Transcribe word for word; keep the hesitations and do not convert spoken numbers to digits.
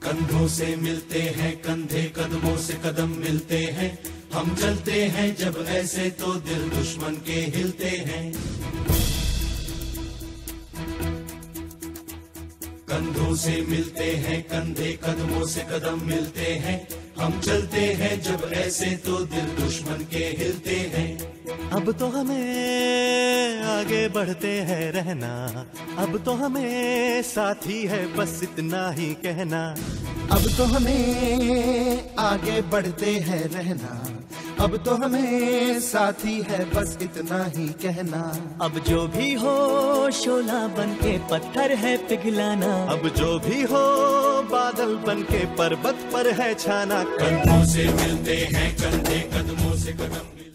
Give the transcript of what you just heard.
कंधों से मिलते हैं कंधे, कदमों से कदम मिलते हैं, हम चलते हैं जब ऐसे तो दिल दुश्मन के हिलते हैं। कंधों से मिलते हैं कंधे, कदमों से कदम मिलते हैं, हम चलते हैं जब ऐसे तो दिल दुश्मन के हिलते हैं। अब तो हमें आगे बढ़ते हैं रहना, अब तो हमें साथी है बस इतना ही कहना। अब तो हमें आगे बढ़ते हैं रहना, अब तो हमें साथी है बस इतना ही कहना। अब जो भी हो शोला बन के पत्थर है पिघलाना, अब जो भी हो बादल बन के पर्वत पर है छाना। कंधों से मिलते हैं कंधे, कदमों से कदम